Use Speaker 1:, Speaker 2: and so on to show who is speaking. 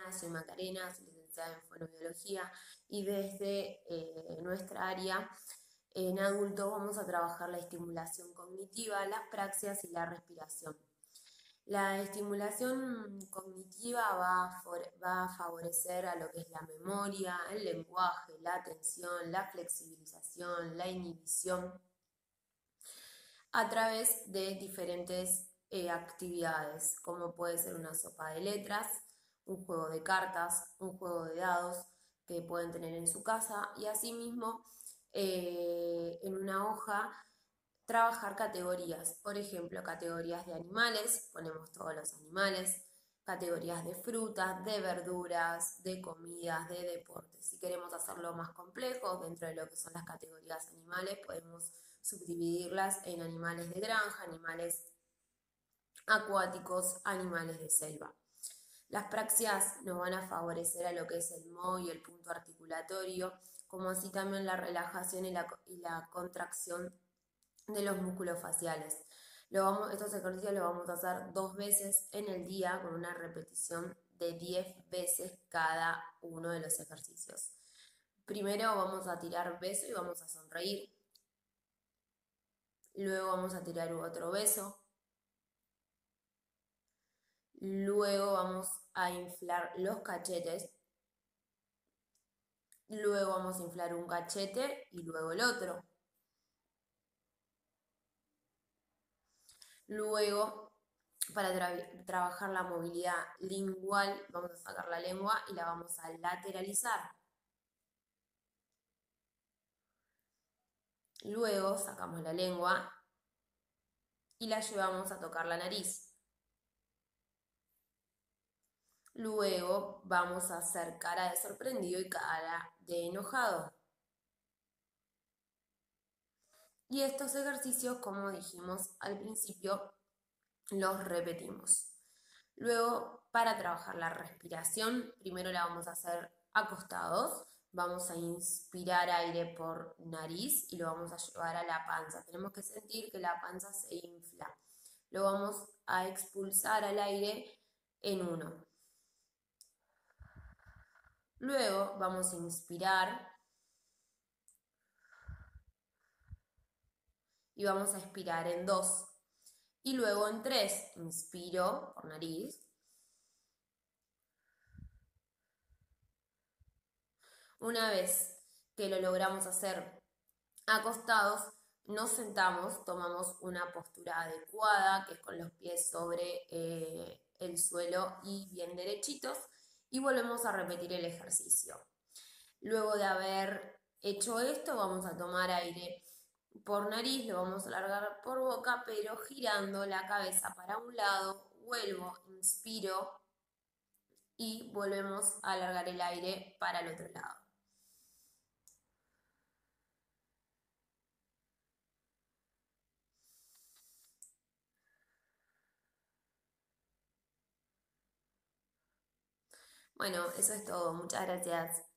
Speaker 1: Soy Macarena, soy licenciada en fonobiología y desde nuestra área en adultos vamos a trabajar la estimulación cognitiva, las praxias y la respiración. La estimulación cognitiva va a favorecer a lo que es la memoria, el lenguaje, la atención, la flexibilización, la inhibición a través de diferentes actividades, como puede ser una sopa de letras, un juego de cartas, un juego de dados que pueden tener en su casa y asimismo en una hoja trabajar categorías, por ejemplo, categorías de animales, ponemos todos los animales, categorías de frutas, de verduras, de comidas, de deportes. Si queremos hacerlo más complejo, dentro de lo que son las categorías animales, podemos subdividirlas en animales de granja, animales acuáticos, animales de selva. Las praxias nos van a favorecer a lo que es el modo y el punto articulatorio, como así también la relajación y la contracción de los músculos faciales. Estos ejercicios los vamos a hacer 2 veces en el día con una repetición de 10 veces cada uno de los ejercicios. Primero vamos a tirar beso y vamos a sonreír. Luego vamos a tirar otro beso. Luego vamos a inflar los cachetes. Luego vamos a inflar un cachete y luego el otro. Luego, para trabajar la movilidad lingual, vamos a sacar la lengua y la vamos a lateralizar. Luego sacamos la lengua y la llevamos a tocar la nariz. Luego vamos a hacer cara de sorprendido y cara de enojado. Y estos ejercicios, como dijimos al principio, los repetimos. Luego, para trabajar la respiración, primero la vamos a hacer acostados. Vamos a inspirar aire por nariz y lo vamos a llevar a la panza. Tenemos que sentir que la panza se infla. Lo vamos a expulsar al aire en 1. Luego vamos a inspirar y vamos a expirar en 2. Y luego en 3, inspiro por nariz. Una vez que lo logramos hacer acostados, nos sentamos, tomamos una postura adecuada, que es con los pies sobre el suelo y bien derechitos, y volvemos a repetir el ejercicio. Luego de haber hecho esto, vamos a tomar aire por nariz, lo vamos a alargar por boca, pero girando la cabeza para un lado, vuelvo, inspiro y volvemos a alargar el aire para el otro lado. Bueno, eso es todo. Muchas gracias.